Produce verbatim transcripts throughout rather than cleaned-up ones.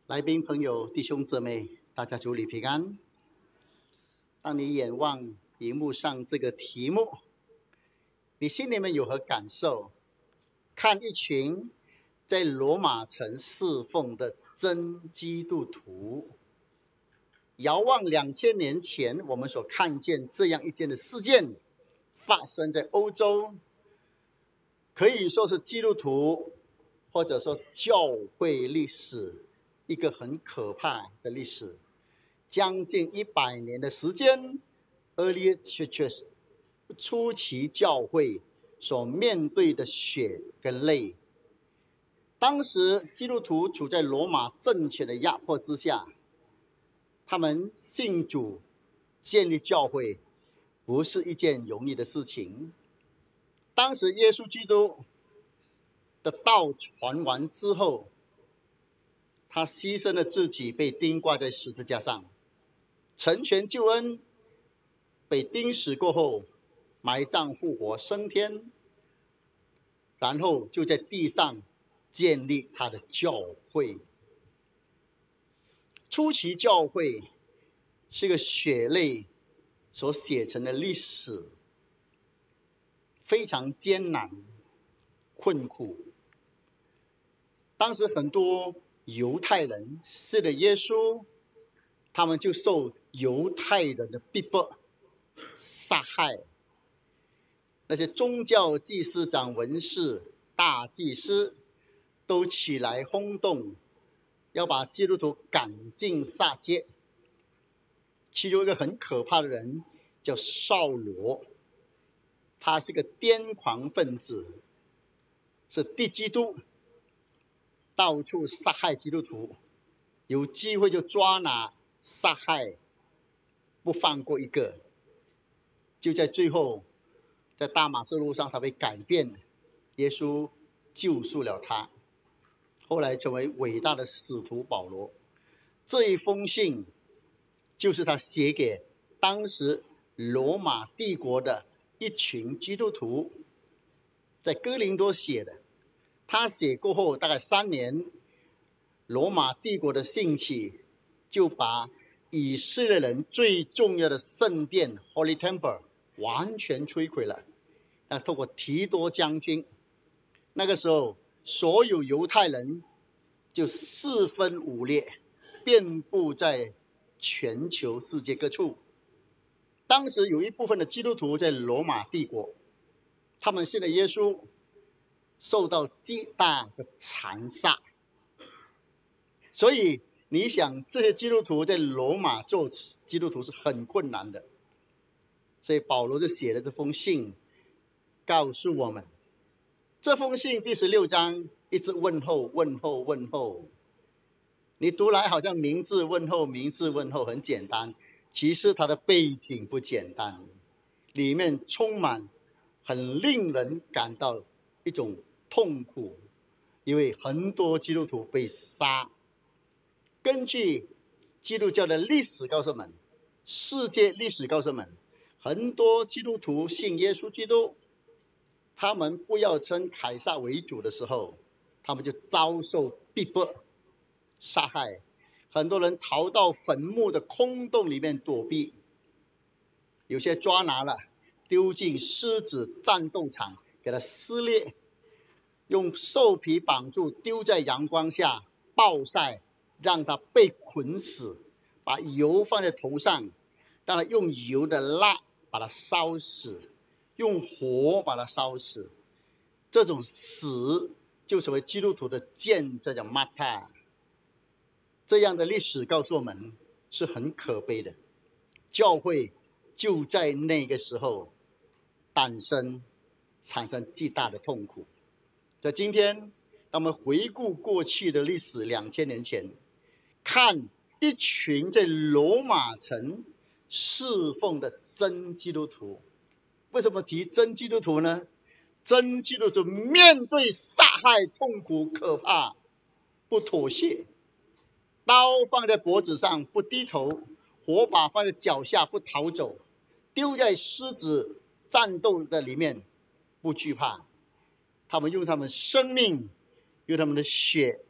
来宾朋友、弟兄姊妹，大家主里平安。当你眼望荧幕上这个题目，你心里面有何感受？看一群在罗马城侍奉的真基督徒，遥望两千年前，我们所看见这样一件的事件发生在欧洲，可以说是基督徒或者说教会历史一个很可怕的历史，将近一百年的时间 ，early churches 初期教会所面对的血跟泪。当时基督徒处在罗马政权的压迫之下，他们信主建立教会不是一件容易的事情。当时耶稣基督的道传完之后，他牺牲了自己，被钉挂在十字架上，成全救恩，被钉死过后埋葬复活升天，然后就在地上建立他的教会。初期教会是个血泪所写成的历史，非常艰难困苦。当时很多犹太人信了耶稣，他们就受犹太人的逼迫杀害。那些宗教祭司长、文士、大祭司都起来轰动，要把基督徒赶尽杀绝。其中一个很可怕的人叫扫罗，他是个癫狂分子，是敌基督，到处杀害基督徒，有机会就抓拿杀害，不放过一个。就在最后，在大马士路上，他被改变，耶稣救赎了他，后来成为伟大的使徒保罗。这一封信就是他写给当时罗马帝国的一群基督徒，在哥林多写的。他写过后大概三年，罗马帝国的兴起就把以色列人最重要的圣殿 Holy Temple 完全摧毁了。那透过提多将军，那个时候所有犹太人就四分五裂，遍布在全球世界各处。当时有一部分的基督徒在罗马帝国，他们信了耶稣，受到极大的残杀。所以你想，这些基督徒在罗马做基督徒是很困难的。所以保罗就写了这封信，告诉我们。这封信第十六章一直问候问候问候，你读来好像名字问候名字问候很简单，其实它的背景不简单，里面充满很令人感到一种痛苦，因为很多基督徒被杀。根据基督教的历史告诉我们，世界历史告诉我们，很多基督徒信耶稣基督，他们不要称凯撒为主的时候，他们就遭受逼迫杀害，很多人逃到坟墓的空洞里面躲避，有些抓拿了丢进狮子战斗场给它撕裂，用兽皮绑住丢在阳光下暴晒，让它被捆死，把油放在头上，让它用油的蜡把它烧死，用火把它烧死。这种死就成为基督徒的见证，叫马塔。这样的历史告诉我们是很可悲的。教会就在那个时候诞生，产生极大的痛苦。在今天，当我们回顾过去的历史，两千年前，看一群在罗马城侍奉的真基督徒。为什么提真基督徒呢？真基督徒面对杀害、痛苦、可怕，不妥协，刀放在脖子上不低头，火把放在脚下不逃走，丢在狮子战斗的里面不惧怕。他们用他们生命，用他们的血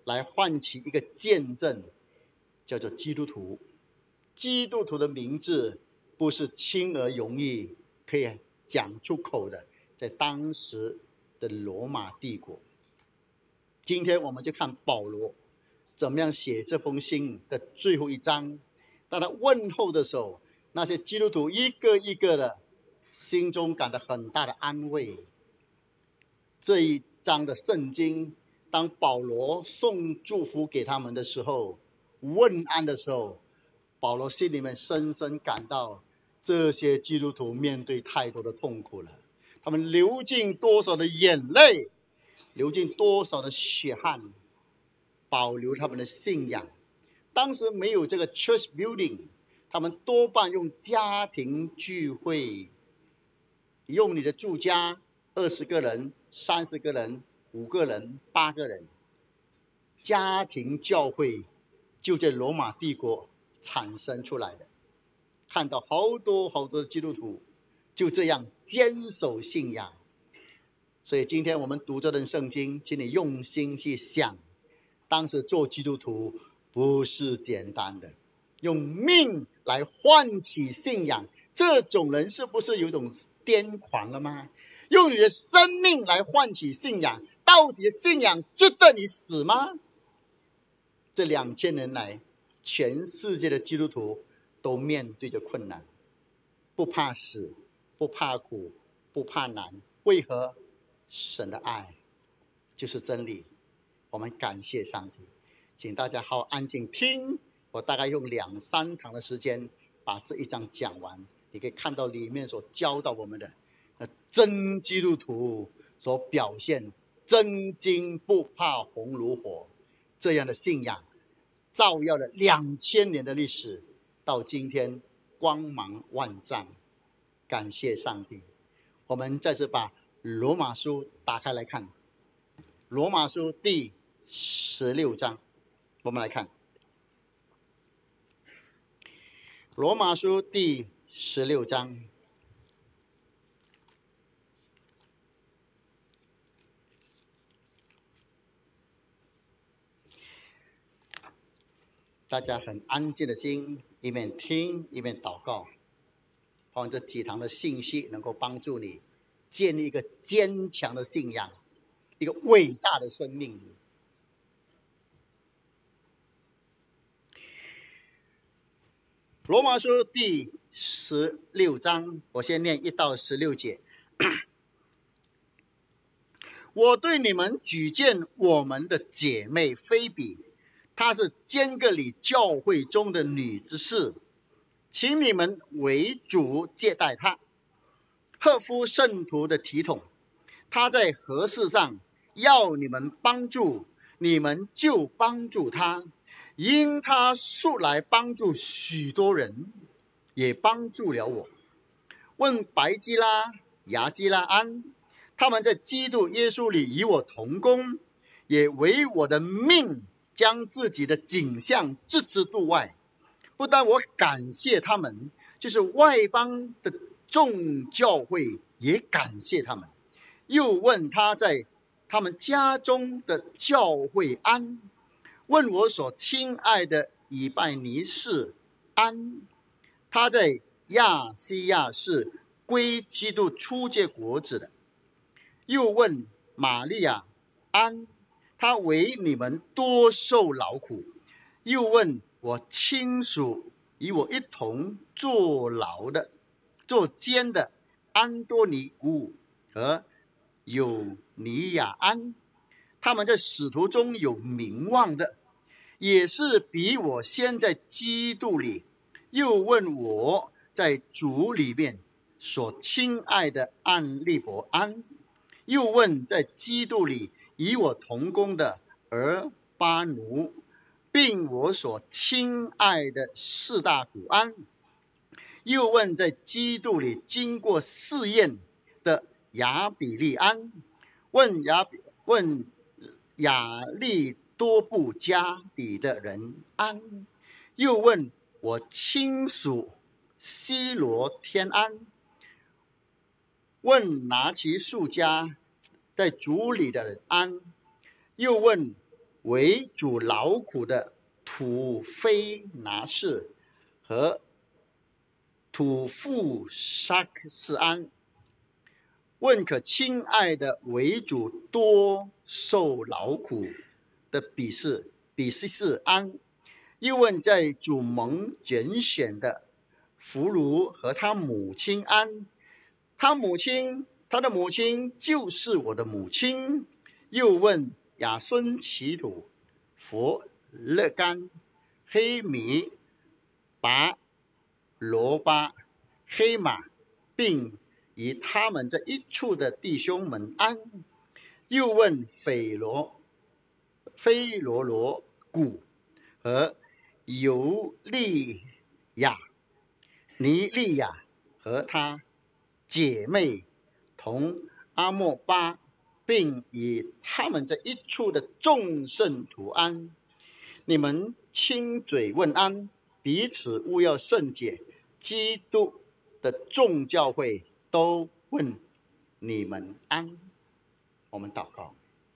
来唤起一个见证，叫做基督徒。基督徒的名字不是轻而容易可以讲出口的，在当时的罗马帝国。今天我们就看保罗怎么样写这封信的最后一章。当他问候的时候，那些基督徒一个一个的心中感到很大的安慰。这一章的圣经，当保罗送祝福给他们的时候，问安的时候，保罗心里面深深感到这些基督徒面对太多的痛苦了，他们流尽多少的眼泪，流尽多少的血汗，保留他们的信仰。当时没有这个 church building， 他们多半用家庭聚会，用你的住家二十个人、三十个人、五个人、八个人，家庭教会就在罗马帝国产生出来的。看到好多好多基督徒就这样坚守信仰。所以今天我们读这段圣经，请你用心去想，当时做基督徒不是简单的，用命来换取信仰，这种人是不是有种癫狂了吗？用你的生命来换取信仰，到底信仰值得你死吗？这两千年来，全世界的基督徒都面对着困难，不怕死，不怕苦，不怕难。为何？神的爱就是真理。我们感谢上帝。请大家好安静听，我大概用两三堂的时间把这一章讲完。你可以看到里面所教导我们的真基督徒所表现真金不怕红炉火这样的信仰，照耀了两千年的历史，到今天光芒万丈。感谢上帝。我们再次把罗马书打开来看，罗马书第十六章，我们来看罗马书第十六章。大家很安静的心，一面听一面祷告，希望这几堂的信息能够帮助你建立一个坚强的信仰，一个伟大的生命。罗马书第十六章，我先念一到十六节。我对你们举荐我们的姐妹菲比，她是坚革里教会中的女执事，请你们为主接待她，合乎圣徒的体统。她在何事上要你们帮助，你们就帮助她，因她素来帮助许多人，也帮助了我。问白基拉、雅基拉安，他们在基督耶稣里与我同工，也为我的命将自己的景象置之度外。不但我感谢他们，就是外邦的众教会也感谢他们。又问他在他们家中的教会安，问我所亲爱的以拜尼士安，他在亚细亚是归基督初结果子的。又问玛利亚安，他为你们多受劳苦。又问我亲属与我一同坐牢的、坐监的安多尼古和有尼亚安，他们在使徒中有名望的，也是比我先在基督里。又问我在主里面所亲爱的安利伯安，又问在基督里与我同工的俄巴奴，并我所亲爱的士大古安。又问在基督里经过试验的亚比利安，问亚问亚利多布家里的人安。又问我亲属西罗天安，问拿其数家在主里的人安。又问为主劳苦的土非拿士和土富沙克斯安，问可亲爱的为主多受劳苦的比士比西士安，又问在主蒙拣选的弗卢和他母亲安，他母亲他的母亲就是我的母亲。又问亚孙奇土、佛勒干、黑米、拔罗巴、黑马，并以他们这一处的弟兄们安。又问斐罗、菲罗罗古和尤利亚、尼利亚和他姐妹同阿莫巴，并以他们这一处的众圣徒安。你们亲嘴问安，彼此务要圣洁。基督的众教会都问你们安。我们祷告。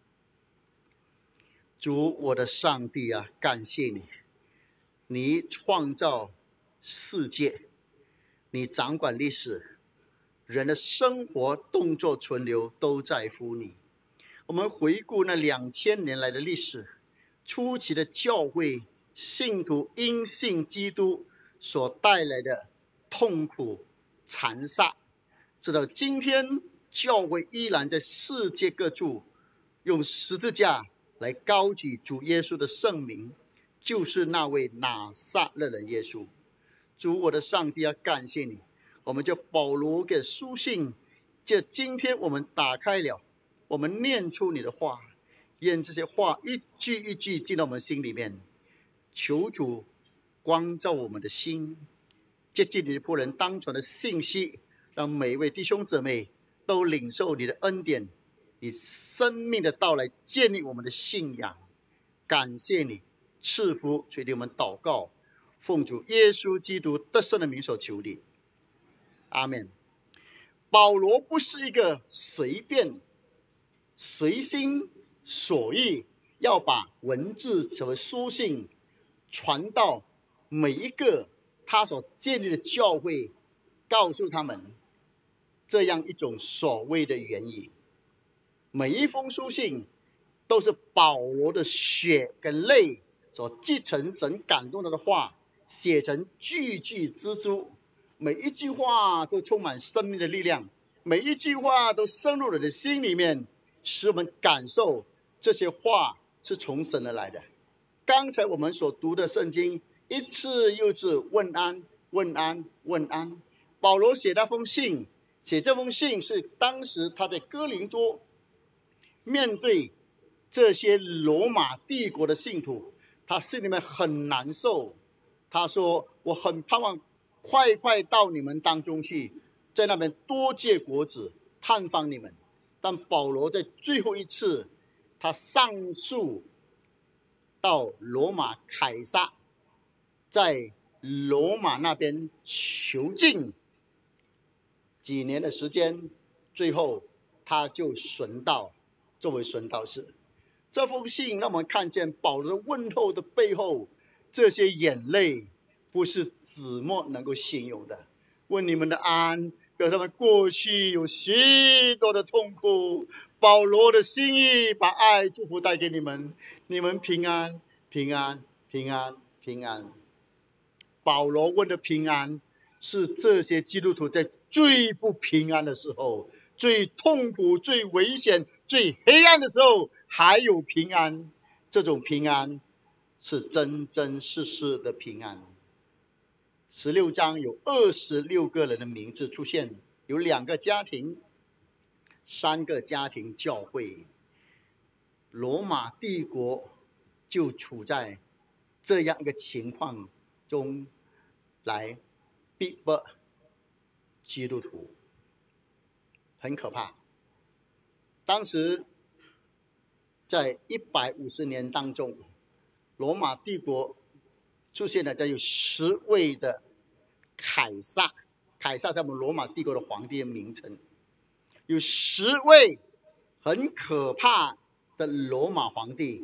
主，我的上帝啊，感谢你，你创造世界，你掌管历史，人的生活动作存留都在乎你。我们回顾那两千年来的历史，初期的教会信徒因信基督所带来的痛苦残杀，直到今天教会依然在世界各处用十字架来高举主耶稣的圣名，就是那位拿撒勒人耶稣。主，我的上帝啊，感谢你，我们就保罗给书信，这今天我们打开了，我们念出你的话，愿这些话一句一句进到我们心里面。求主光照我们的心，接近你的仆人当传的信息，让每一位弟兄姊妹都领受你的恩典，你生命的到来建立我们的信仰。感谢你赐福，垂听我们祷告，奉主耶稣基督得胜的名所求你，阿们。保罗不是一个随便随心所欲要把文字成为书信传到每一个他所建立的教会，告诉他们这样一种所谓的原意。每一封书信都是保罗的血跟泪所继承神感动他的话，写成句句之珠，每一句话都充满生命的力量，每一句话都深入了你的心里面，使我们感受这些话是从神而来的。刚才我们所读的圣经，一次又一次问安问安问安。保罗写那封信，写这封信是当时他在哥林多面对这些罗马帝国的信徒，他心里面很难受。他说我很盼望快快到你们当中去，在那边多结果子，探访你们。但保罗在最后一次，他上诉到罗马凯撒，在罗马那边囚禁几年的时间，最后他就殉道，作为殉道士。这封信让我们看见保罗的问候的背后，这些眼泪不是纸墨能够形容的。问你们的安，表示他们过去有许多的痛苦，保罗的心意把爱祝福带给你们，你们平安平安平安平安。保罗问的平安，是这些基督徒在最不平安的时候，最痛苦最危险最黑暗的时候还有平安。这种平安是真真实实的平安。十六章有二十六个人的名字出现，有两个家庭，三个家庭教会。罗马帝国就处在这样一个情况中来逼迫基督徒，很可怕。当时在一百五十年当中，罗马帝国出现了，这有十位的凯撒，凯撒在我们罗马帝国的皇帝的名称，有十位很可怕的罗马皇帝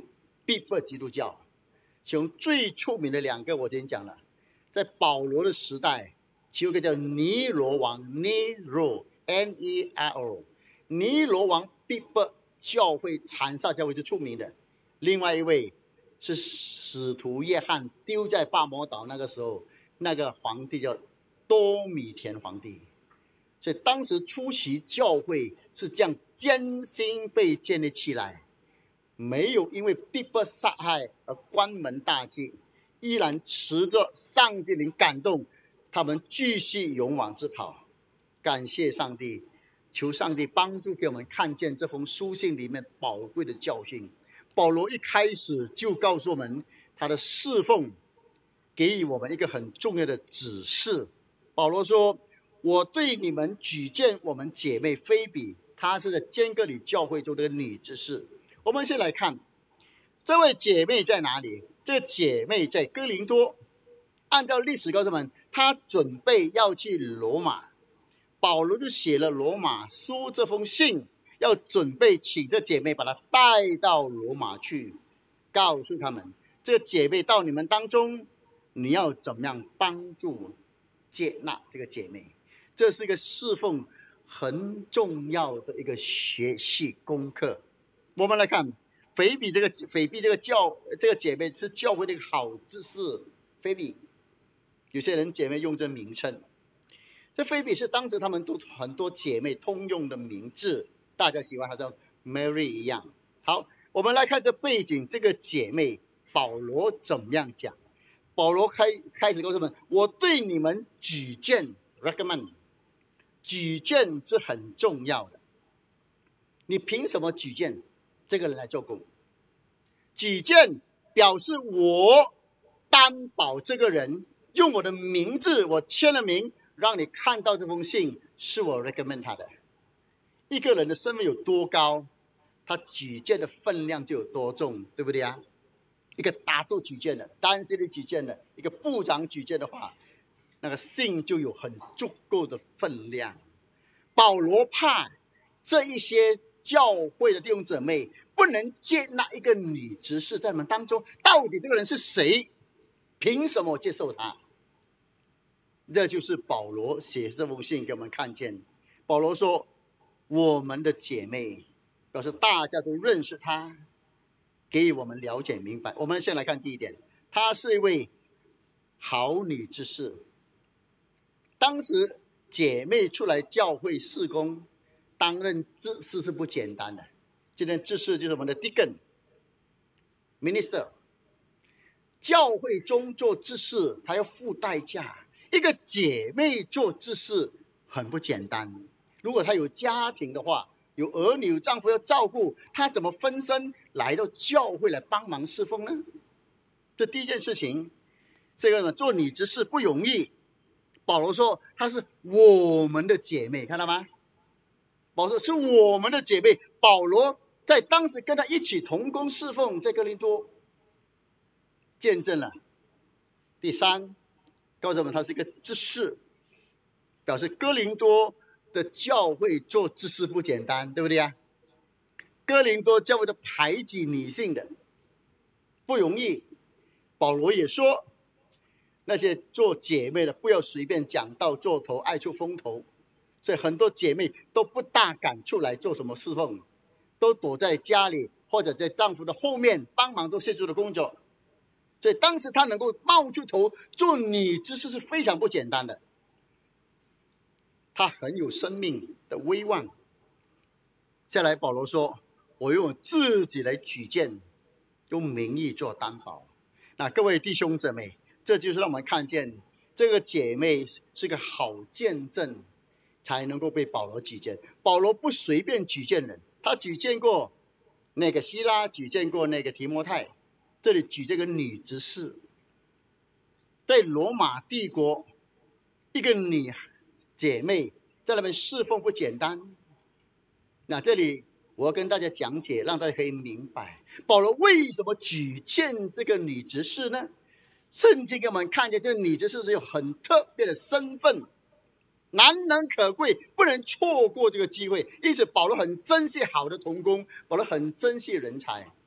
必不基督教。其中最出名的两个，我已经讲了，在保罗的时代，其中一个叫尼罗王 （Nero N E R O）， 尼罗王必不教会残杀教会是出名的。另外一位是使徒约翰丢在巴摩岛那个时候，那个皇帝叫多米田皇帝。所以当时初期教会是这样艰辛被建立起来，没有因为必不杀害而关门大吉，依然持着上帝灵感动，他们继续勇往直跑。感谢上帝，求上帝帮助给我们看见这封书信里面宝贵的教训。保罗一开始就告诉我们，他的侍奉给予我们一个很重要的指示。保罗说，我对你们举荐我们姐妹菲比，她是在坚革哩教会中的女执事。我们先来看这位姐妹在哪里。这个姐妹在哥林多，按照历史告诉我们，她准备要去罗马，保罗就写了罗马书这封信，要准备请这姐妹把她带到罗马去，告诉他们这个姐妹到你们当中，你要怎么样帮助接纳这个姐妹。这是一个侍奉很重要的一个学习功课。我们来看菲比这个菲比这个教这个姐妹是教会的一个好知识。菲比，有些人姐妹用这名称，这菲比是当时他们都很多姐妹通用的名字，大家喜欢她叫 Mary 一样。好，我们来看这背景，这个姐妹保罗怎么样讲？保罗开开始告诉我们，我对你们举荐 recommend， 举荐是很重要的。你凭什么举荐这个人来做工？举荐表示我担保这个人，用我的名字，我签了名，让你看到这封信是我 recommend 他的。一个人的身份有多高，他举荐的分量就有多重，对不对啊？一个大都举荐的，单身的举荐的，一个部长举荐的话，那个信就有很足够的分量。保罗怕这一些教会的弟兄姊妹不能接纳一个女执事在你们当中，到底这个人是谁？凭什么接受他？这就是保罗写这封信给我们看见。保罗说，我们的姐妹表示大家都认识她，给予我们了解明白。我们先来看第一点，她是一位好女执事。当时姐妹出来教会事工，担任执事是不简单的。今天执事就是我们的 deacon minister。教会中做执事还要付代价，一个姐妹做执事很不简单。如果她有家庭的话，有儿女有丈夫要照顾，她怎么分身来到教会来帮忙侍奉呢？这第一件事情，这个呢做女执事不容易。保罗说她是我们的姐妹，看到吗？保罗说是我们的姐妹。保罗在当时跟她一起同工侍奉，在哥林多见证了。第三，告诉我们他是一个执事，表示哥林多的教会做执事不简单，对不对啊？哥林多教会的排挤女性的不容易。保罗也说，那些做姐妹的不要随便讲道做头，爱出风头。所以很多姐妹都不大敢出来做什么侍奉，都躲在家里或者在丈夫的后面帮忙做协助的工作。所以当时她能够冒出头做女执事是非常不简单的，她很有生命的威望。再来保罗说，我用我自己来举荐，用名义做担保。那各位弟兄姊妹，这就是让我们看见这个姐妹是个好见证，才能够被保罗举荐。保罗不随便举荐人，他举荐过那个希拉，举荐过那个提摩太。这里举这个女执事，在罗马帝国，一个女姐妹在那边侍奉不简单。那这里我要跟大家讲解，让大家可以明白保罗为什么举荐这个女执事呢？圣经给我们看见，这个女执事是有很特别的身份，难能可贵，不能错过这个机会。因此保罗很珍惜好的同工，保罗很珍惜人才。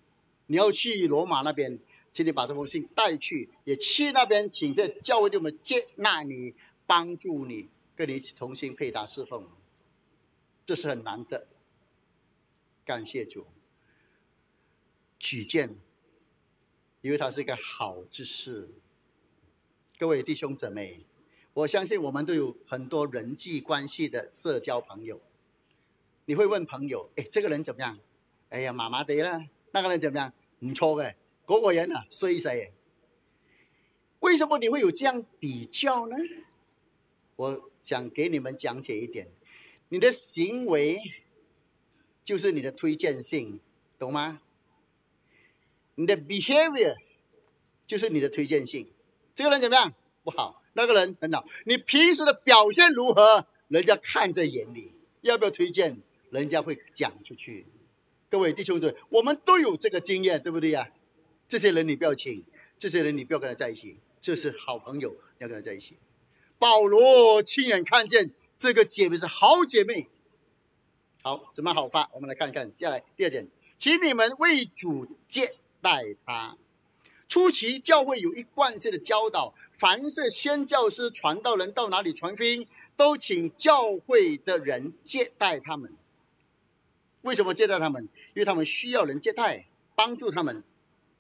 你要去罗马那边，请你把这封信带去，也去那边，请这教会弟兄们接纳你，帮助你，跟你一起同心配搭侍奉，这是很难的。感谢主，举荐，因为它是一个好之事。各位弟兄姊妹，我相信我们都有很多人际关系的社交朋友。你会问朋友：“哎，这个人怎么样？哎呀，麻麻地啦。那个人怎么样？唔错嘅。嗰個人啊，衰死嘅。”为什么你会有这样比较呢？我想给你们讲解一点，你的行为就是你的推荐性，懂吗？你的 behavior 就是你的推荐性。这个人怎么样？不好，那个人很好。你平时的表现如何？人家看在眼里，要不要推荐？人家会讲出去。各位弟兄姊妹，我们都有这个经验，对不对呀、啊？这些人你不要请，这些人你不要跟他在一起，这是好朋友，你要跟他在一起。保罗亲眼看见这个姐妹是好姐妹。好，怎么好法？我们来看看，接下来第二点，请你们为主接待他。初期教会有一贯性的教导，凡是宣教师、传道人到哪里传福音，都请教会的人接待他们。为什么接待他们？因为他们需要人接待，帮助他们。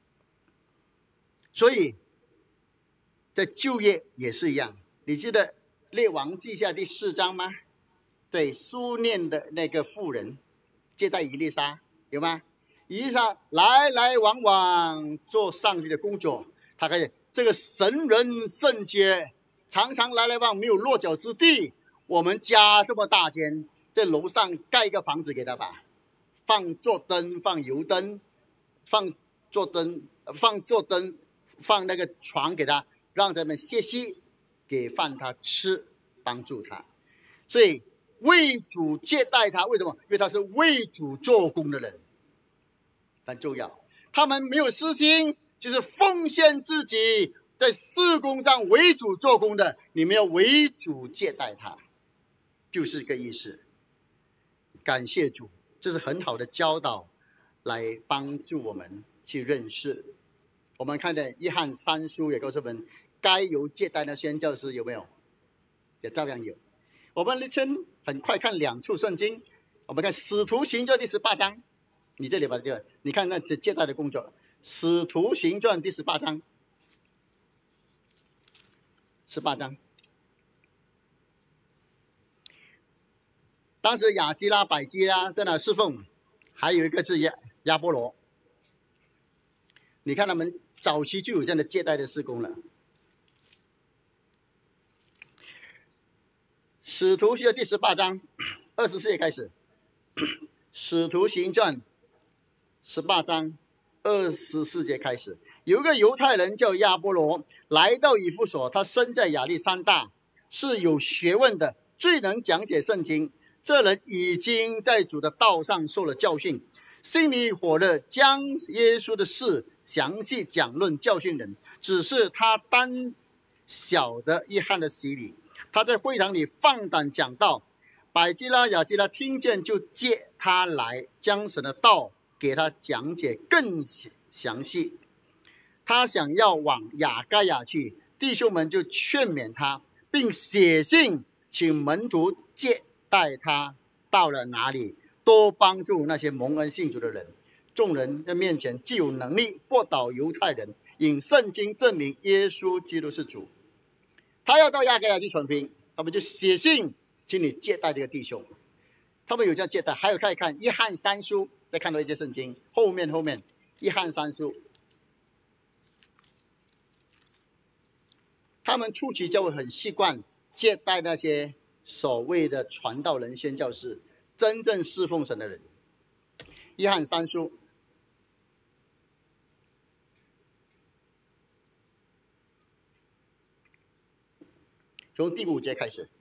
所以在就业也是一样。你记得列王记下第四章吗？对，苏念的那个妇人接待以利沙，有吗？以利沙来来往往做上帝的工作，他开始这个神人圣洁，常常来来往没有落脚之地。我们家这么大间，在楼上盖一个房子给他吧，放座灯，放油灯，放座灯，放座灯，放那个床给他，让他们歇息，给饭他吃，帮助他。所以为主接待他，为什么？因为他是为主做工的人。很重要，他们没有私心，就是奉献自己，在事工上为主做工的，你们要为主接待他，就是这个意思。感谢主，这是很好的教导，来帮助我们去认识。我们看的约翰三书也告诉我们，该由接待的宣教师有没有？也照样有。我们先很快看两处圣经，我们看使徒行传第十八章。你这里把这个，你看那这接待的工作，《使徒行传》第十八章，十八章。当时雅基拉、百基拉在那侍奉，还有一个是亚亚波罗。你看他们早期就有这样的接待的事工了。《使徒行传》第十八章二十四节开始，《使徒行传》。十八章二十四节开始，有一个犹太人叫亚波罗，来到以弗所，他生在亚历山大，是有学问的，最能讲解圣经。这人已经在主的道上受了教训，心里火热，将耶稣的事详细讲论教训人。只是他单晓得约翰的洗礼，他在会堂里放胆讲道。百基拉、雅基拉听见，就接他来，将神的道给他讲解更详细。他想要往亚该亚去，弟兄们就劝勉他，并写信请门徒接待他。到了哪里，多帮助那些蒙恩信主的人。众人在面前既有能力驳倒犹太人，引圣经证明耶稣基督是主。他要到亚该亚去传福音，他们就写信请你接待这个弟兄。他们有这样接待。还有看一看约翰三书，再看到一些圣经，后面后面约翰三书，他们初期教会很习惯接待那些所谓的传道人、宣教士，真正侍奉神的人。约翰三书从第五节开始。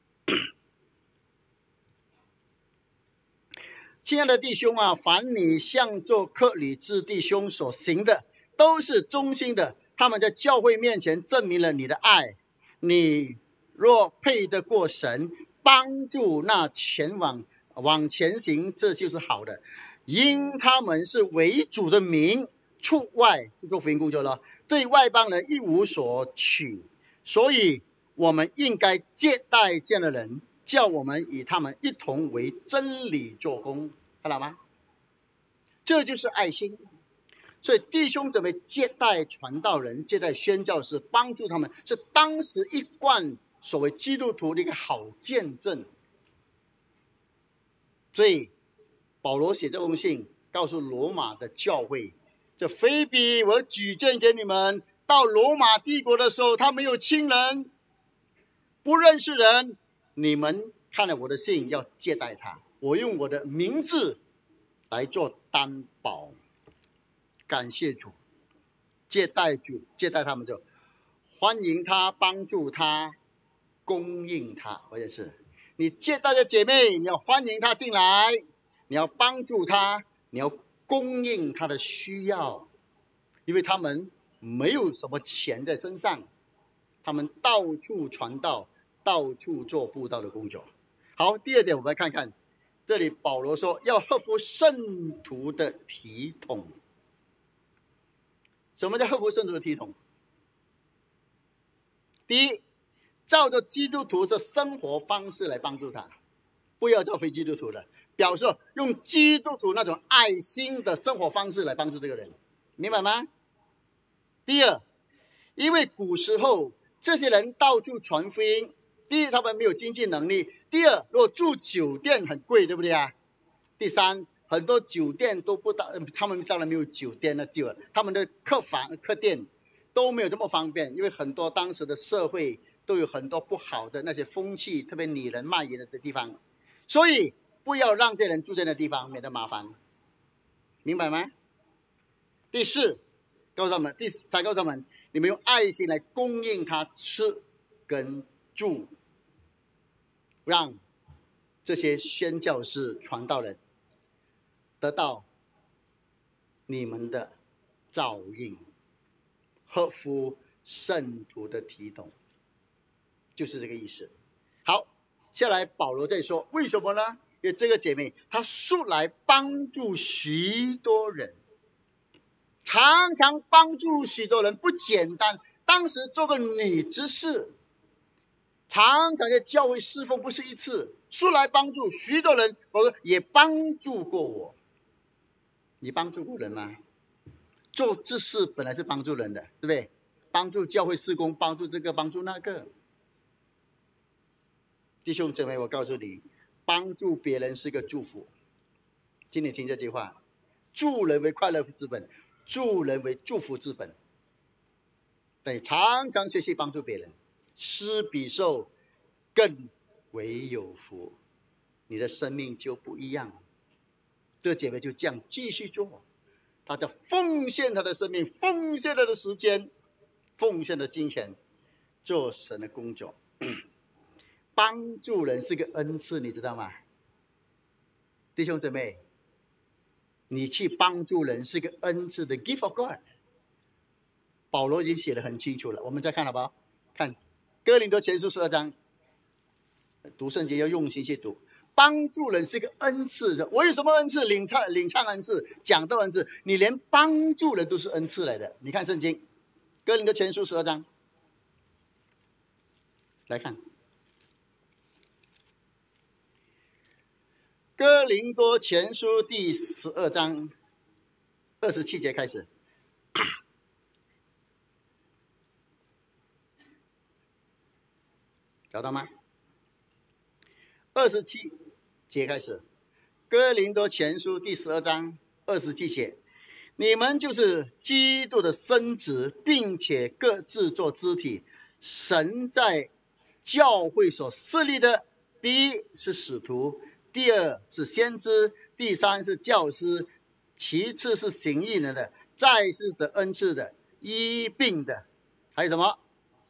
亲爱的弟兄啊，凡你向做克里之弟兄所行的，都是忠心的。他们在教会面前证明了你的爱。你若配得过神，帮助那前往往前行，这就是好的。 因他们是为主的民，出外就做福音工作了，对外邦人一无所取，所以我们应该接待这样的人，叫我们与他们一同为真理做工，看到吗？这就是爱心。所以弟兄姊妹接待传道人、接待宣教士，帮助他们，是当时一贯所谓基督徒的一个好见证。所以保罗写这封信告诉罗马的教会，这腓比我举荐给你们，到罗马帝国的时候，他没有亲人，不认识人，你们看了我的信要接待他，我用我的名字来做担保。感谢主，接待主，接待他们就欢迎他，帮助他，供应他。我也是，你接待的姐妹，你要欢迎他进来，你要帮助他，你要供应他的需要，因为他们没有什么钱在身上，他们到处传道，到处做布道的工作。好，第二点，我们来看看，这里保罗说要合乎圣徒的体统。什么叫合乎圣徒的体统？第一，照着基督徒的生活方式来帮助他，不要照非基督徒的，表示用基督徒那种爱心的生活方式来帮助这个人，明白吗？第二，因为古时候这些人到处传福音，第一，他们没有经济能力；第二，如果住酒店很贵，对不对啊？第三，很多酒店都不到，他们当然没有酒店的地方，他们的客房、客店都没有这么方便，因为很多当时的社会都有很多不好的那些风气，特别女人卖淫的地方，所以不要让这人住在那地方，免得麻烦，明白吗？第四，告诉他们，第才告诉他们，你们用爱心来供应他吃跟住，让这些宣教士、传道人得到你们的照应，合乎圣徒的体统，就是这个意思。好，下来保罗再说，为什么呢？因为这个姐妹她素来帮助许多人，常常帮助许多人，不简单。当时做个女执事，常常在教会侍奉，不是一次，素来帮助许多人。我说也帮助过我。你帮助过人吗？做执事本来是帮助人的，对不对？帮助教会事工，帮助这个，帮助那个。弟兄姊妹，我告诉你，帮助别人是个祝福。请你听这句话：助人为快乐之本，助人为祝福之本。对，常常学习帮助别人，施比受更为有福，你的生命就不一样。这姐妹就这样继续做，她在奉献她的生命，奉献她的时间，奉献的金钱，做神的工作。帮助人是个恩赐，你知道吗？弟兄姊妹，你去帮助人是个恩赐的 gift of God。保罗已经写得很清楚了，我们再看好不好？看哥林多前书十二章，读圣经要用心去读。帮助人是个恩赐的，我有什么恩赐？领唱、领唱恩赐、讲道恩赐，你连帮助人都是恩赐来的。你看圣经，哥林多前书十二章，来看。哥林多前书第十二章二十七节开始，找到吗？二十七节开始，哥林多前书第十二章二十七节，你们就是基督的身子，并且各自做肢体。神在教会所设立的，第一是使徒，第二是先知，第三是教师，其次是行义人的，再是得恩赐的、医病的，还有什么？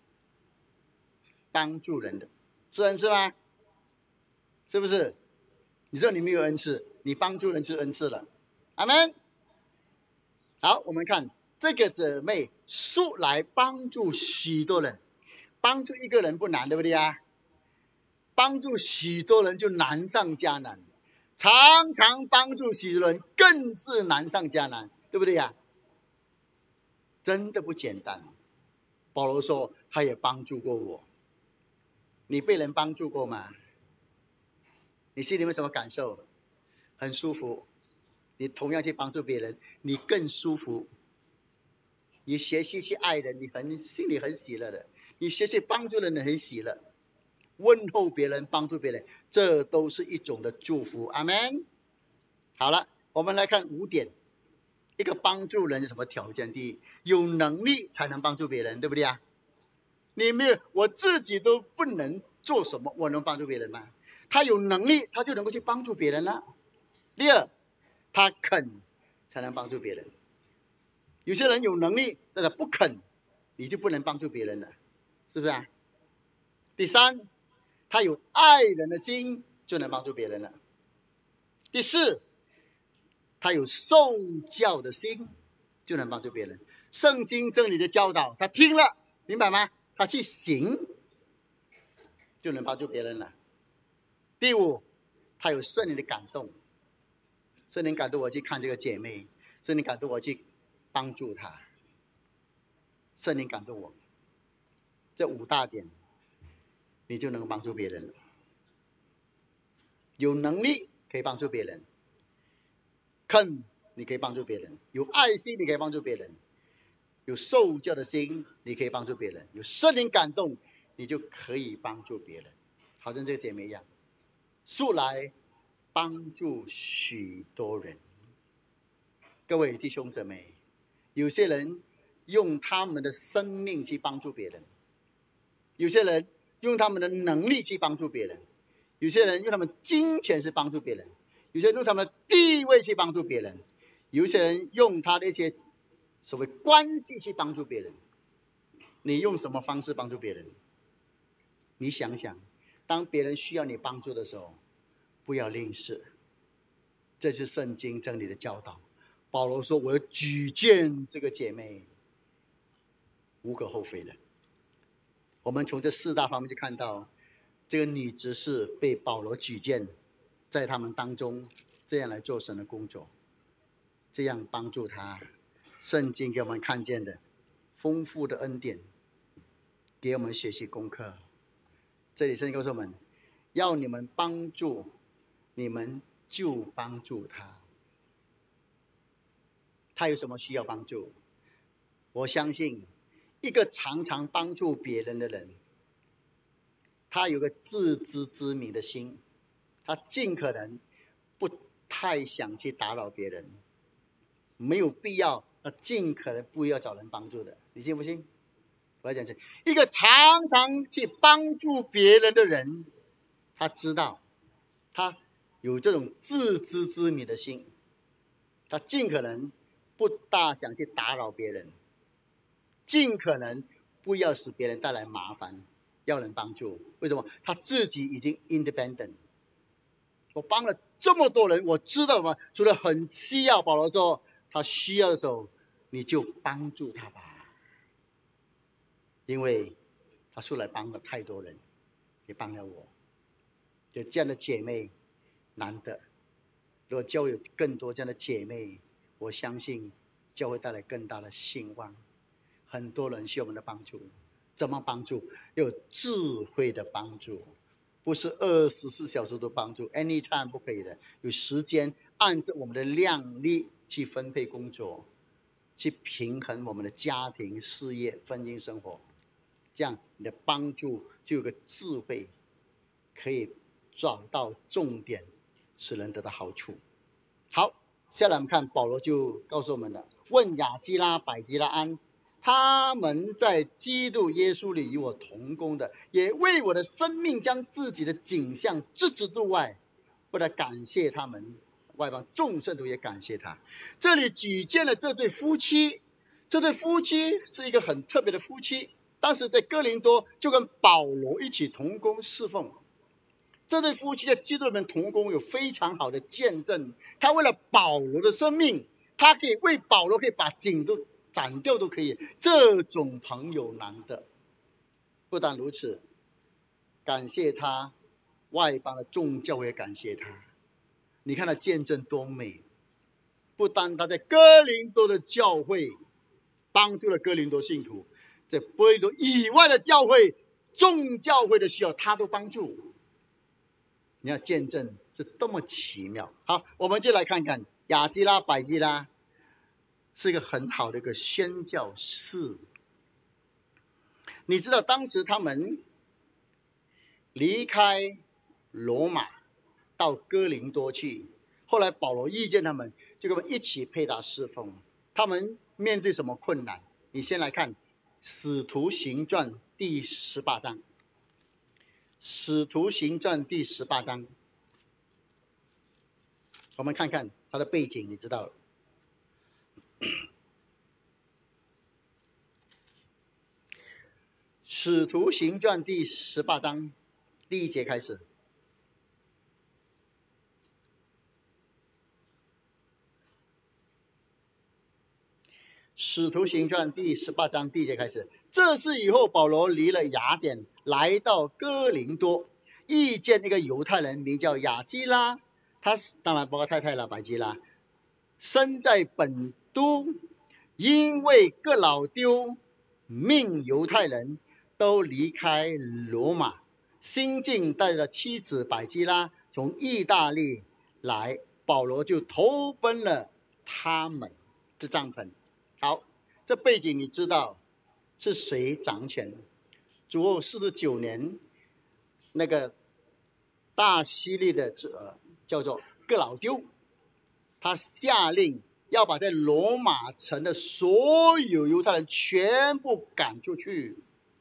帮助人的，是恩赐吗？是不是？你说你没有恩赐，你帮助人是恩赐了。阿们。好，我们看这个姊妹素来帮助许多人，帮助一个人不难，对不对啊？帮助许多人就难上加难。 常常帮助许多人，更是难上加难，对不对呀？真的不简单。保罗说，他也帮助过我。你被人帮助过吗？你心里面什么感受？很舒服。你同样去帮助别人，你更舒服。你学习去爱人，你很心里很喜乐的。你学习帮助人，你很喜乐。问候别人，帮助别人，这都是一种的祝福。阿们。好了，我们来看五点。一个帮助人有什么条件？第一，有能力才能帮助别人，对不对啊？你没有，我自己都不能做什么，我能帮助别人吗？他有能力，他就能够去帮助别人了。第二，他肯才能帮助别人。有些人有能力，但是不肯，你就不能帮助别人了，是不是啊？第三，他有爱人的心，就能帮助别人了。第四，他有受教的心，就能帮助别人。圣经真理的教导，他听了，明白吗？他去行，就能帮助别人了。第五，他有圣灵的感动，圣灵感动我去看这个姐妹，圣灵感动我去帮助她，圣灵感动我。这五大点，你就能帮助别人了。有能力可以帮助别人，肯你可以帮助别人，有爱心你可以帮助别人，有受教的心你可以帮助别人，有圣灵感动你就可以帮助别人。好像这个姐妹一样，素来帮助许多人。各位弟兄姊妹，有些人用他们的生命去帮助别人，有些人用他们的能力去帮助别人，有些人用他们金钱去帮助别人，有些人用他们的地位去帮助别人，有些人用他的一些所谓关系去帮助别人。你用什么方式帮助别人？你想想，当别人需要你帮助的时候，不要吝啬。这是圣经真理的教导。保罗说，我要举荐这个姐妹，无可厚非的。我们从这四大方面就看到，这个女执事被保罗举荐，在他们当中这样来做神的工作，这样帮助他。圣经给我们看见的丰富的恩典，给我们学习功课。这里圣经告诉我们，要你们帮助，你们就帮助他。他有什么需要帮助？我相信一个常常帮助别人的人，他有个自知之明的心，他尽可能不太想去打扰别人，没有必要，他尽可能不要找人帮助的。你信不信？我要讲这，一个常常去帮助别人的人，他知道他有这种自知之明的心，他尽可能不大想去打扰别人，尽可能不要使别人带来麻烦，要人帮助。为什么？他自己已经 independent。我帮了这么多人，我知道吗？除了很需要，保罗说他需要的时候，你就帮助他吧，因为他素来帮了太多人，也帮了我。有这样的姐妹难得，如果教会有更多这样的姐妹，我相信教会带来更大的兴旺。很多人需要我们的帮助，怎么帮助？有智慧的帮助，不是二十四小时都帮助 ，anytime 不可以的。有时间按照我们的量力去分配工作，去平衡我们的家庭、事业、婚姻生活，这样你的帮助就有个智慧，可以找到重点，使人得到好处。好，下来我们看保罗就告诉我们了，问亚基拉、百基拉安，他们在基督耶稣里与我同工的，也为我的生命将自己的景象置之度外，为了感谢他们，外邦众圣徒也感谢他。这里举荐了这对夫妻，这对夫妻是一个很特别的夫妻，当时在哥林多就跟保罗一起同工侍奉。这对夫妻在基督里面同工，有非常好的见证。他为了保罗的生命，他可以为保罗可以把颈都斩掉都可以。这种朋友难得。不但如此，感谢他，外邦的众教会也感谢他。 你看他见证多美！不单他在哥林多的教会帮助了哥林多信徒，在哥林多以外的教会、众教会的需要，他都帮助。你要见证是多么奇妙！好，我们就来看看亚基拉、百基拉是一个很好的一个宣教士。你知道当时他们离开罗马到哥林多去，后来保罗遇见他们，就跟他们一起配搭侍奉。他们面对什么困难？你先来看《使徒行传》第十八章，《使徒行传》第十八章，我们看看他的背景，你知道了。使徒行传第十八章第一节开始。使徒行传第十八章第一节开始。这是以后保罗离了雅典，来到哥林多，遇见一个犹太人，名叫亚基拉，他当然包括太太了，百基拉，生在本都，因为各老丢命犹太人都离开罗马，新近带着妻子百基拉从意大利来，保罗就投奔了他们的帐篷。好，这背景你知道是谁掌权？主后四十九年，那个大希律的呃叫做各老丢，他下令要把在罗马城的所有犹太人全部赶出去。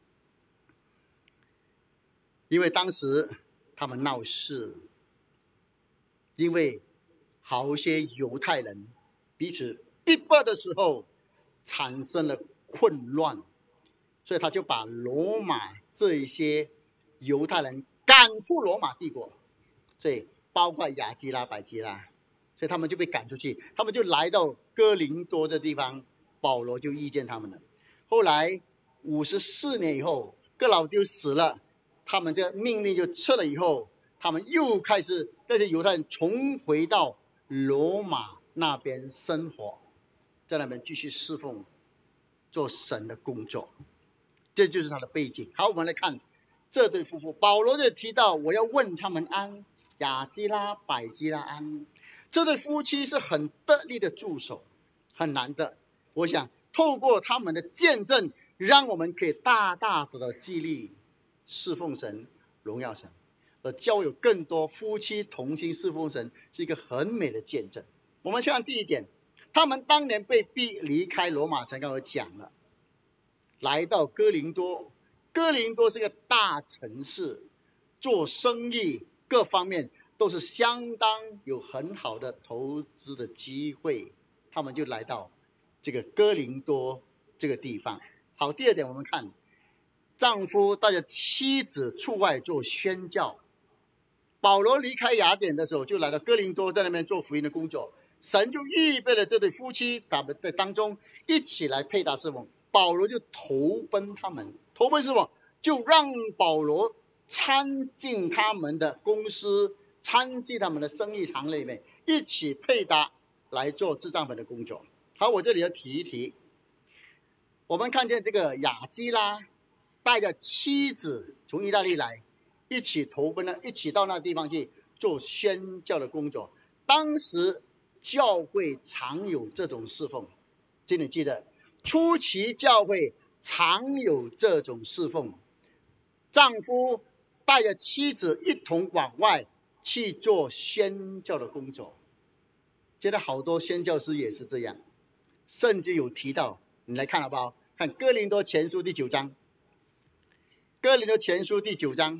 因为当时他们闹事，因为好些犹太人彼此逼迫的时候产生了混乱，所以他就把罗马这一些犹太人赶出罗马帝国，所以包括亚基拉、百基拉，所以他们就被赶出去，他们就来到哥林多的地方，保罗就遇见他们了。后来五十四年以后，各老丢死了，他们这命令就撤了以后，他们又开始那些犹太人重回到罗马那边生活，在那边继续侍奉做神的工作。这就是他的背景。好，我们来看这对夫妇，保罗就提到我要问他们安，亚基拉、百基拉安。这对夫妻是很得力的助手，很难得。我想透过他们的见证，让我们可以大大的激励侍奉神、荣耀神，而教有更多夫妻同心侍奉神，是一个很美的见证。我们先看第一点，他们当年被逼离开罗马城，刚才讲了，来到哥林多。哥林多是个大城市，做生意各方面都是相当有很好的投资的机会，他们就来到这个哥林多这个地方。好，第二点我们看，丈夫带着妻子出外做宣教。保罗离开雅典的时候，就来到哥林多，在那边做福音的工作。神就预备了这对夫妻，他们在当中一起来配搭侍奉。保罗就投奔他们，投奔什么？就让保罗参进他们的公司，参进他们的生意场里面，一起配搭来做制帐篷的工作。好，我这里要提一提，我们看见这个亚基拉带着妻子从意大利来，一起投奔了，一起到那个地方去做宣教的工作。当时教会常有这种侍奉，请你记得，初期教会常有这种侍奉，丈夫带着妻子一同往外去做宣教的工作。现在好多宣教师也是这样，甚至有提到，你来看好不好？看哥林多前书第九章，哥林多前书第九章。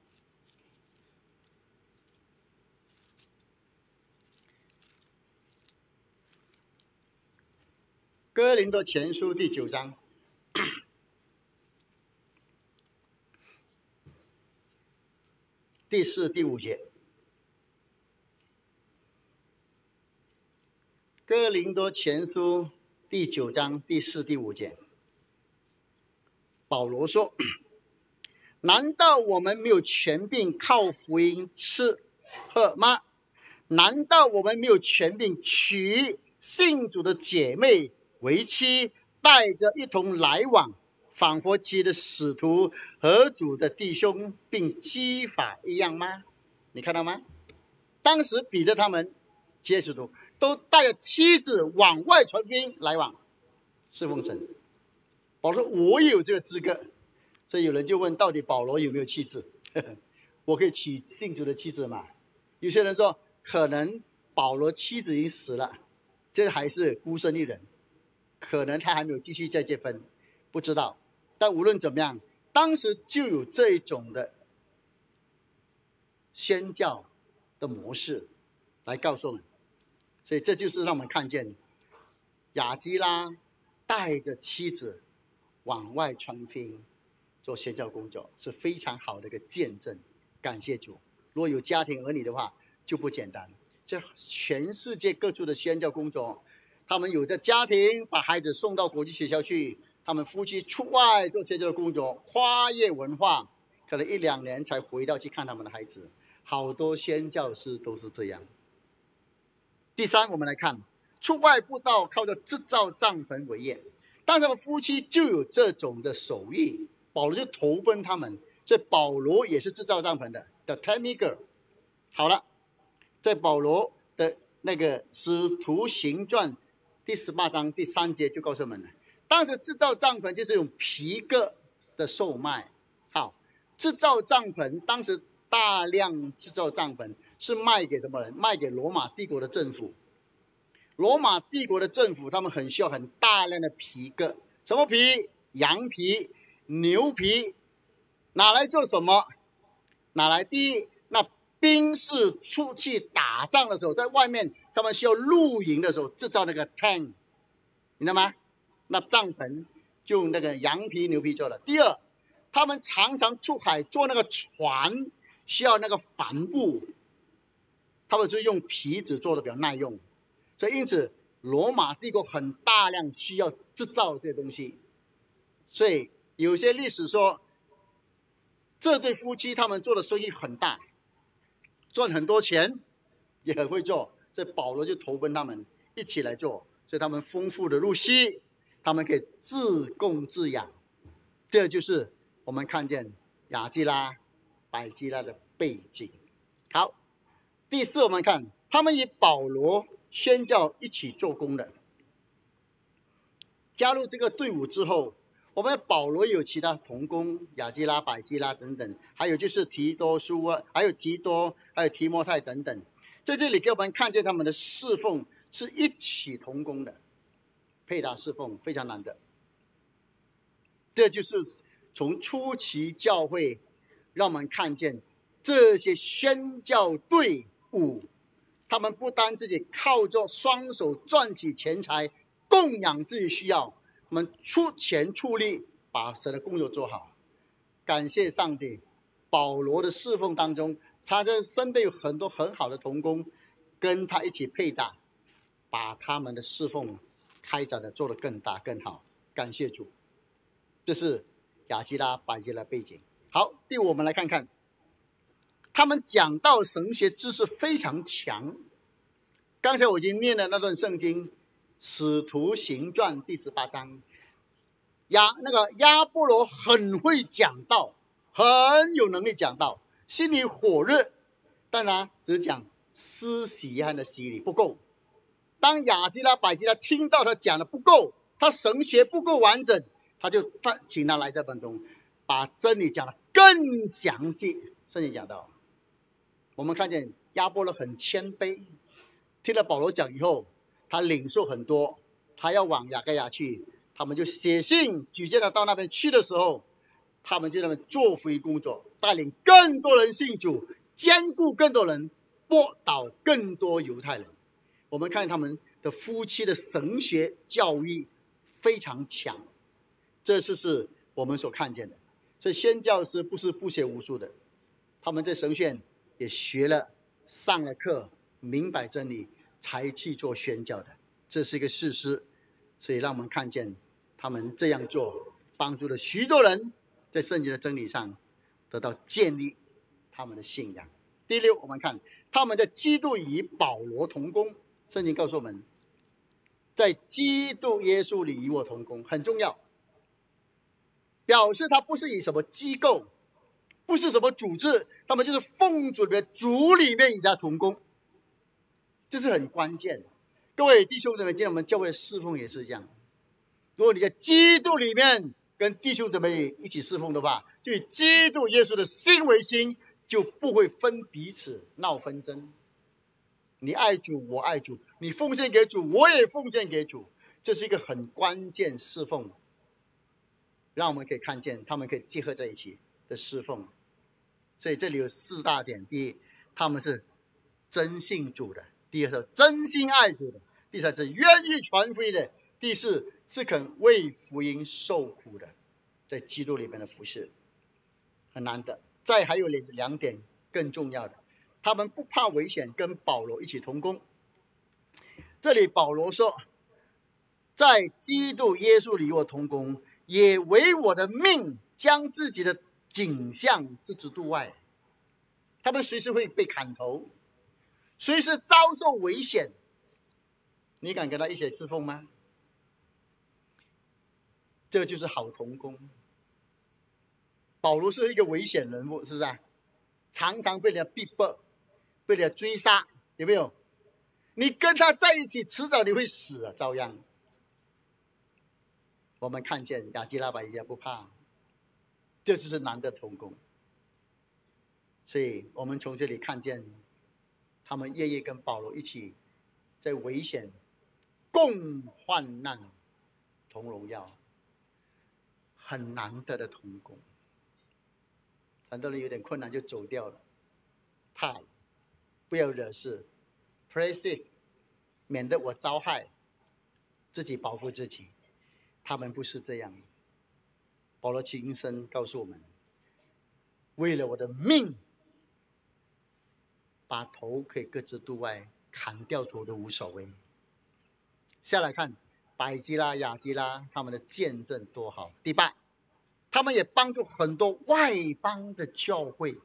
哥林多前书第九章第四、第五节。哥林多前书第九章第四、第五节，保罗说：“难道我们没有权柄靠福音吃喝吗？ 难道我们没有权柄娶信主的姐妹为妻，带着一同来往，仿佛其的使徒和主的弟兄，并基法一样吗？你看到吗？当时彼得他们这些使徒都带着妻子往外传福音来往侍奉神。保罗说我也有这个资格，所以有人就问，到底保罗有没有妻子？我可以娶信主的妻子吗？有些人说可能保罗妻子已经死了，这还是孤身一人，可能他还没有继续再结婚，不知道。但无论怎么样，当时就有这一种的宣教的模式来告诉我们，所以这就是让我们看见亚基拉带着妻子往外传福音做宣教工作，是非常好的一个见证。感谢主，如果有家庭儿女的话就不简单。这全世界各处的宣教工作，他们有着家庭把孩子送到国际学校去，他们夫妻出外做宣教的工作，跨越文化，可能一两年才回到去看他们的孩子。好多宣教师都是这样。第三，我们来看出外布道靠着制造帐篷为业，但他们夫妻就有这种的手艺，保罗就投奔他们，所以保罗也是制造帐篷的 The Tent Maker。 好了，在保罗的那个使徒行传第十八章第三节就告诉我们了，当时制造帐篷就是用皮革的售卖。好，制造帐篷当时大量制造帐篷是卖给什么人？卖给罗马帝国的政府。罗马帝国的政府他们很需要很大量的皮革，什么皮？羊皮、牛皮。拿来做什么？拿来第一，那兵士出去打仗的时候，在外面他们需要露营的时候制造那个 tent， 明白吗？那帐篷就用那个羊皮牛皮做的。第二，他们常常出海坐那个船，需要那个帆布，他们就用皮子做的比较耐用。所以因此罗马帝国很大量需要制造这些东西。所以有些历史说这对夫妻他们做的生意很大，赚很多钱，也很会做，所以保罗就投奔他们一起来做，所以他们丰富的入息，他们可以自供自养。这就是我们看见亚基拉、百基拉的背景。好，第四，我们看他们与保罗宣教一起做工的。加入这个队伍之后，我们保罗有其他同工，亚基拉、百基拉等等，还有就是提多书啊，还有提多，还有提摩太等等，在这里给我们看见他们的侍奉是一起同工的，配搭侍奉非常难的。这就是从初期教会让我们看见这些宣教队伍，他们不单自己靠着双手赚取钱财供养自己需要，我们出钱出力把神的工作做好。感谢上帝，保罗的侍奉当中，他在身边有很多很好的同工跟他一起配搭，把他们的侍奉开展的做得更大更好。感谢主，这是亚基拉、百基拉背景。好，第五，我们来看看他们讲道神学知识非常强。刚才我已经念了那段圣经使徒行传第十八章，亚那个亚波罗很会讲道，很有能力讲道，心里火热，但他只讲施洗约翰的洗礼不够。当亚基拉、百基拉听到他讲的不够，他神学不够完整，他就他请他来这本中，把真理讲得更详细。圣经讲到，我们看见亚波罗很谦卑，听了保罗讲以后，他领受很多，他要往亚该亚去，他们就写信举荐他到那边去的时候，他们就在那边做福音工作，带领更多人信主，兼顾更多人，播导更多犹太人。我们看他们的夫妻的神学教育非常强，这就是我们所看见的。所以宣教师不是不学无术的，他们在神学院也学了，上了课，明白真理，才去做宣教的，这是一个事实。所以让我们看见他们这样做，帮助了许多人在圣经的真理上得到建立他们的信仰。第六，我们看他们在基督与保罗同工。圣经告诉我们，在基督耶稣里与我同工，很重要，表示他不是以什么机构，不是什么组织，他们就是奉主的主里面与他同工，这是很关键。各位弟兄姊妹，今天我们教会的侍奉也是这样，如果你在基督里面跟弟兄姊妹一起侍奉的话，就以基督耶稣的心为心，就不会分彼此闹纷争。你爱主，我爱主；你奉献给主，我也奉献给主。这是一个很关键侍奉，让我们可以看见他们可以结合在一起的侍奉。所以这里有四大点：第一，他们是真信主的；第二是真心爱主的；第三是愿意传福音的；第四是肯为福音受苦的，在基督里面的服事很难得。再还有两点更重要的，他们不怕危险，跟保罗一起同工。这里保罗说，在基督耶稣里我同工，也为我的命将自己的景象置之度外。他们随时会被砍头，随时遭受危险，你敢跟他一起侍奉吗？这就是好同工。保罗是一个危险人物，是不是啊？常常被人家逼迫，被人家追杀，有没有？你跟他在一起，迟早你会死啊，照样。我们看见亚基拉百也不怕，这就是难得同工。所以我们从这里看见，他们夜夜跟保罗一起在危险共患难同荣耀，很难得的同工。很多人有点困难就走掉了，怕了，不要惹事 ，play safe， 免得我遭害，自己保护自己。他们不是这样。保罗亲身告诉我们，为了我的命，把头可以各自度外，砍掉头都无所谓。下来看百基拉、亚基拉他们的见证多好。第八，他们也帮助很多外邦的教会。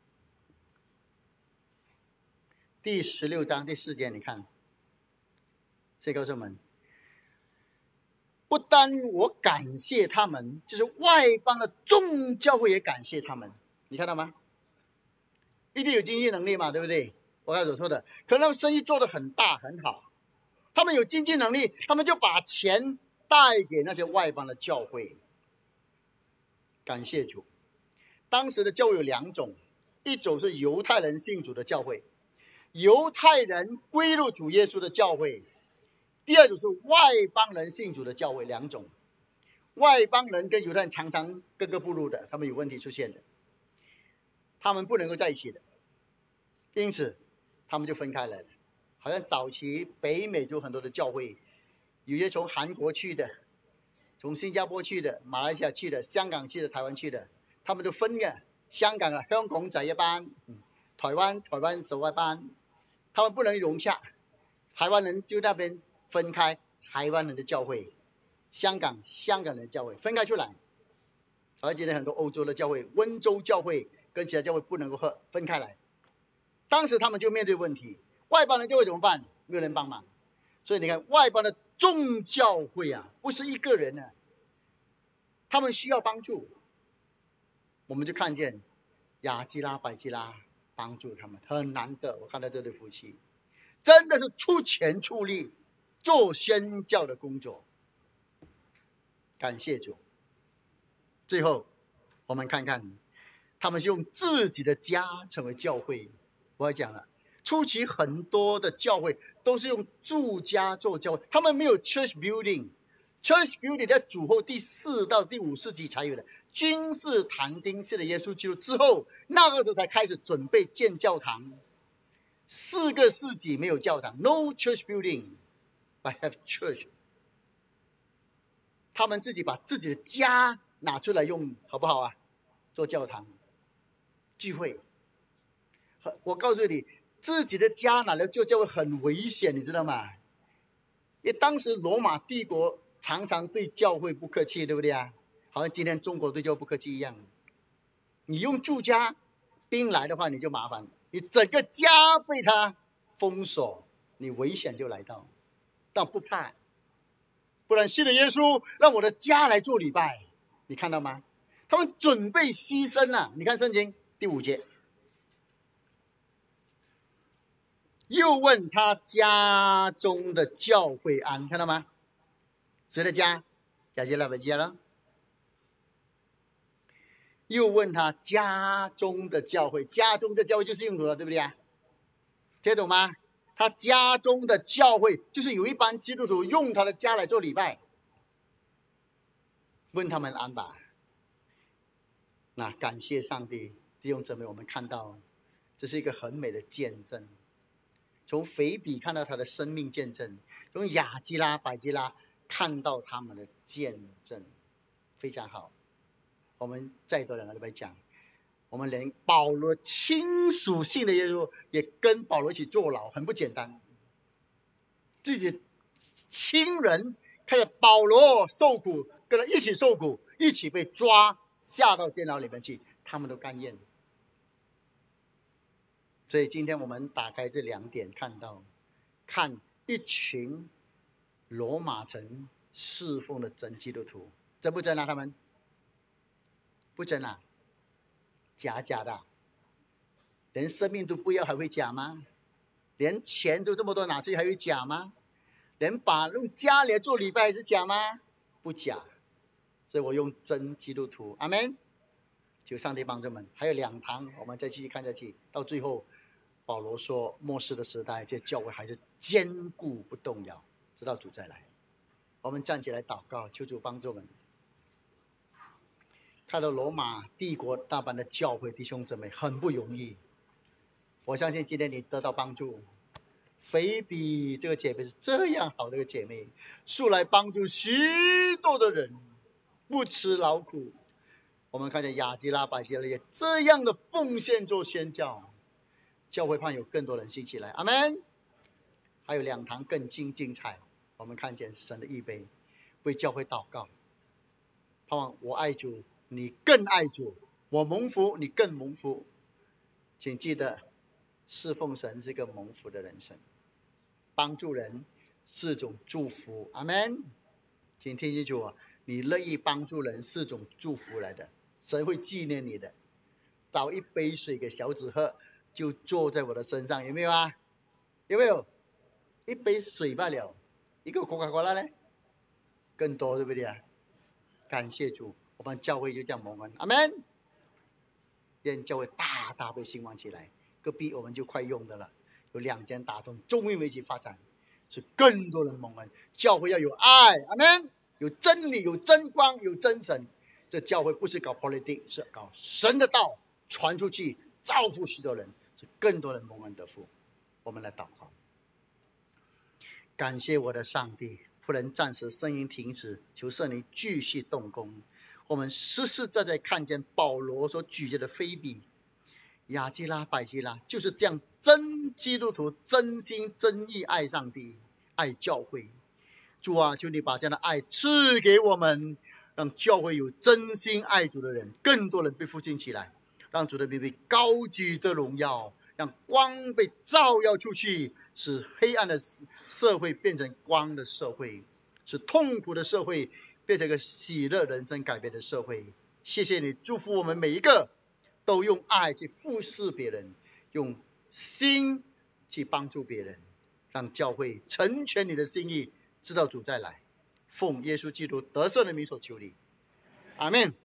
第十六章第四节，你看，谁告诉我们？不单我感谢他们，就是外邦的众教会也感谢他们。你看到吗？一定有经济能力嘛，对不对？我刚才所说的，可能他们生意做得很大很好，他们有经济能力，他们就把钱带给那些外邦的教会。感谢主。当时的教会有两种，一种是犹太人信主的教会，犹太人归入主耶稣的教会；第二种是外邦人信主的教会。两种，外邦人跟犹太人常常格格不入的，他们有问题出现的，他们不能够在一起的，因此他们就分开来了。好像早期北美就很多的教会，有些从韩国去的，从新加坡去的，马来西亚去的，香港去的，台湾去的，他们都分嘅。香港啊，香港仔一班，台灣台灣手一班，他們不能融洽。台灣人就那邊分開，台灣人的教會，香港香港人的教會分開出來。而且呢，很多歐洲的教會，溫州教會跟其他教會不能夠合分開來。當時他們就面對問題，外邦人教會怎麼辦？沒有人幫忙。所以你看，外邦的眾教會啊，不是一個人啊，他們需要幫助。我們就看見亞基拉、百基拉幫助他們，很難得。我看到這對夫妻真的是出錢出力做宣教的工作，感謝主。最後我們看看他們是用自己的家成為教會。我要講了，初期很多的教會都是用住家做教會，他們沒有 church building。Church building 在主後第四到第五世紀才有的，君士坦丁信了耶穌基督之後，那個時候才開始準備建教堂。四個世紀沒有教堂 ，no church building, but have church。他們自己把自己的家拿出來用，好不好啊？做教堂聚會。我告訴你，自己的家拿來做教會很危險，你知道嗎？因為當時羅馬帝國常常對教會不客氣，對不對啊？好像今天中國對教會不客氣一樣。你用住家兵來的話，你就麻煩了。 你整个家被他封锁，你危险就来到。但不怕，不然信了耶稣，让我的家来做礼拜。你看到吗？他们准备牺牲了。你看圣经第五节，又问他家中的教会安，看到吗？谁的家？亚基拉的家了。又问他家中的教会，家中的教会就是用途了，对不对啊？听得懂吗？他家中的教会就是有一班基督徒用他的家来做礼拜，问他们安吧。那感谢上帝，弟兄姊妹，我们看到这是一个很美的见证。从腓比看到他的生命见证，从亚基拉、百基拉看到他们的见证，非常好。我们再多两个礼拜讲，我们连保罗亲属信的耶稣也跟保罗一起坐牢，很不简单。自己亲人看着保罗受苦，跟他一起受苦，一起被抓下到监牢里面去，他们都甘愿。所以今天我们打开这两点，看到看一群罗马城侍奉的真基督徒，真不真啊？他们不真啊，假假的，连生命都不要还会假吗？连钱都这么多拿去还有假吗？连把用家里做礼拜还是假吗？不假。所以我用真基督徒，阿们。求上帝帮助我们。还有两堂，我们再继续看下去。到最后，保罗说，末世的时代，这教会还是坚固不动摇，直到主再来。我们站起来祷告，求主帮助我们。看到罗马帝国大半的教会弟兄姊妹很不容易，我相信今天你得到帮助。腓比这个姐妹是这样好的一个姐妹，素来帮助许多的人，不辞劳苦。我们看见亚基拉、百基拉也这样的奉献做宣教，教会盼有更多人兴起来，阿们。还有两堂更精精彩，我们看见神的预备，为教会祷告，盼望我爱主，你更爱主；我蒙福，你更蒙福。请记得，侍奉神是一个蒙福的人生，帮助人是种祝福，阿们。请听清楚，你乐意帮助人是种祝福来的，神会纪念你的。倒一杯水给小子喝，就坐在我的身上，有没有啊？有没有？一杯水罢了，一个可口可乐呢？更多，对不对啊？感谢主，我们教会就这样蒙恩，阿们。愿教会大大被兴旺起来。隔壁我们就快用的了，有两间打通，终于为其发展，是更多人蒙恩。教会要有爱，阿们，有真理，有真光，有真神。这教会不是搞 politics， 是搞神的道传出去，造福许多人，是更多人蒙恩得福。我们来祷告。感谢我的上帝，不能暂时声音停止，求圣灵继续动工。我们实实在在看见保罗所举荐的腓比、亚基拉、百基拉，就是这样真基督徒，真心真意爱上帝，爱教会。主啊，求你把这样的爱赐给我们，让教会有真心爱主的人，更多人被复兴起来，让主的名被高举的荣耀，让光被照耀出去，使黑暗的社会变成光的社会，使痛苦的社会变成一个喜乐人生改变的社会。谢谢你祝福我们每一个都用爱去服侍别人，用心去帮助别人，让教会成全你的心意，直到主再来。奉耶稣基督得胜的名所求你，阿们。